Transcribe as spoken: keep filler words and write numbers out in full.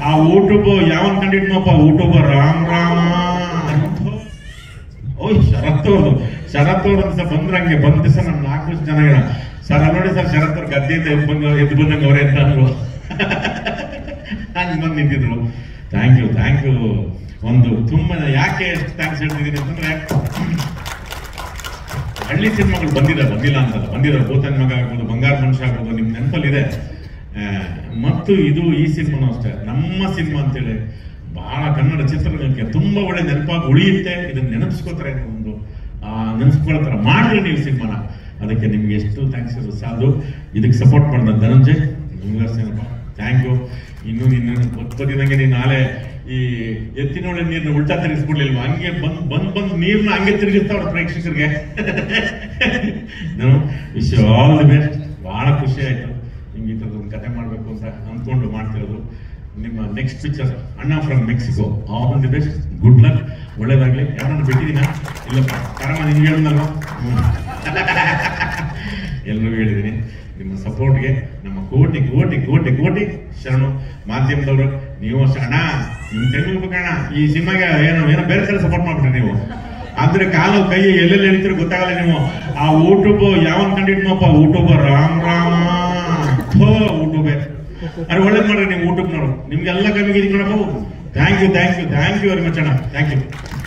ಆ ಯೂಟ್ಯೂಬ್ ಯಾವನ್ ಕಂಡಿದ್ನಪ್ಪ ಯೂಟ್ಯೂಬ್ ರಾಮ್ ರಾಮ ಓಯ್ ಶರತ್ ಅವ್ರದು ಶರತ್ ಅವ್ರ ಅಂತ ಬಂದ್ರಂಗೆ ಬಂದ ದಿವಸ ನಮ್ ನಾಲ್ಕು ವರ್ಷ ಜನ ಸರ್ ನೋಡಿ ಸರ್ ಶರತ್ ಅವ್ರ ಗದ್ದೆಯಿಂದ ಎದ್ದು ಬಂದ ಎದ್ದು ಬಂದಂಗೆ ಅವರೇ ಅಂತ ಅಂದ್ರು ಹಂಗೆ ಬಂದು ನಿಂತಿದ್ರು. Thank you thank you. ಒಂದು ತುಂಬಾ ಯಾಕೆ ಎಷ್ಟು ಥ್ಯಾಂಕ್ಸ್ ಹೇಳ್ತಿದ್ದೀನಿ ಅಂತಂದ್ರೆ ಹಳ್ಳಿ ಸಿನಿಮಾಗಳು ಬಂದಿದೆ, ಬಂದಿಲ್ಲ ಅಂತಲ್ಲ, ಬಂದಿದೆ. ಭೂತನ್ ಮಗ ಆಗ್ಬೋದು, ಬಂಗಾರ ಮನುಷ್ಯ ಆಗ್ಬೋದು, ನಿಮ್ ನೆನಪಲ್ಲಿದೆ. ಮತ್ತು ಇದು ಈ ಸಿನಿಮಾನು ಅಷ್ಟೇ ನಮ್ಮ ಸಿನಿಮಾ ಅಂತೇಳಿ ಬಹಳ ಕನ್ನಡ ಚಿತ್ರರಂಗಕ್ಕೆ ತುಂಬಾ ಒಳ್ಳೆ ನೆನಪಾಗಿ ಉಳಿಯುತ್ತೆ. ಇದನ್ನ ನೆನಪಿಸ್ಕೋತಾರೆ, ಒಂದು ನೆನಪಿಸ್ಕೊಳ್ತಾರ ಮಾಡ್ರಿ ನೀವು ಸಿನಿಮಾನ. ಅದಕ್ಕೆ ನಿಮ್ಗೆ ಎಷ್ಟು ಥ್ಯಾಂಕ್ಸ್ ಇರೋದು ಸಾಲದು. ಇದಕ್ಕೆ ಸಪೋರ್ಟ್ ಮಾಡಿದ ಧನಂಜಯ್ ನಿಮ್ಗೇನಪ್ಪ ಥ್ಯಾಂಕ್ ಯು. ಇನ್ನು ನಿನ್ನ ಗೊತ್ತಿದಂಗೆ ನೀನು ನಾಳೆ ಈ ಎತ್ತಿನೊಳೆ ನೀರ್ನ ಉಲ್ಟಾ ತಿರುಗಿಸ್ಬಿಡ್ಲಿಲ್ವ, ಹಂಗೆ ಬಂದ್ ಬಂದ್ ಬಂದ್ ನೀರ್ನ ಹಂಗೆ ತಿರುಗಿಸ್ತಾವ್ರ ಪ್ರೇಕ್ಷಕರಿಗೆ. ನಾನು wish you all the best. ಬಹಳ ಖುಷಿ ಆಯ್ತು ನಿಮ್ಗೆ ಈ ಥರದೊಂದು ಕತೆ ಮಾಡ್ಬೇಕು ಅಂತ ಅಂದ್ಕೊಂಡು ಮಾಡ್ತಿರೋದು. ನಿಮ್ಮ ನೆಕ್ಸ್ಟ್ ಪಿಕ್ಚರ್ ಅಣ್ಣ from Mexico, all the best, good luck, ಒಳ್ಳೇದಾಗ್ಲಿ. ಯಾರನ್ನ ಬಿಟ್ಟಿದ್ದೀನ ಇಲ್ಲಪ್ಪ ಕಾರಣ ನಿಮ್ಗೆ ಹೇಳಿದ್ನಲ್ವ, ಎಲ್ರಿಗೂ ಹೇಳಿದ್ದೀನಿ. ನಿಮ್ಮ ಸಪೋರ್ಟ್ಗೆ ನಮ್ಮ ಕೋಟಿ ಕೋಟಿ ಕೋಟಿ ಕೋಟಿ ಶರಣು. ಮಾಧ್ಯಮದವರು ನೀವು ಅಣ್ಣ ನಿಮ್ ತೆಗಿಬೇಕಣ್ಣ ಈ ಸಿನಿಮಾಗೆ ಏನೋ ಏನೋ ಬೇರೆ ತರ ಸಪೋರ್ಟ್ ಮಾಡ್ಬಿಟ್ರಿ ನೀವು. ಅಂದ್ರೆ ಕಾಲು ಕೈ ಎಲ್ಲೆಲ್ಲಿ ಹೇಳ್ತೀರ ಗೊತ್ತಾಗಲ್ಲ ನೀವು. ಆ ಯೂಟ್ಯೂಬ್ ಯಾವನ್ ಕಂಡಿದ್ನಪ್ಪ ಯೂಟ್ಯೂಬ್ ರಾಮ್ ರಾಮ ಯೂಟ್ಯೂಬೇ ಅರೆ ಒಳ್ಳೇದ್ ಮಾಡ್ರಿ ನೀವು ಯೂಟ್ಯೂಬ್ನವರು. ನಿಮ್ಗೆಲ್ಲ ಕಮ್ಮಿಗೆ ನೋಡಪ್ಪ. Thank you thank you thank you very much ಅಣ್ಣ, ಥ್ಯಾಂಕ್ ಯು.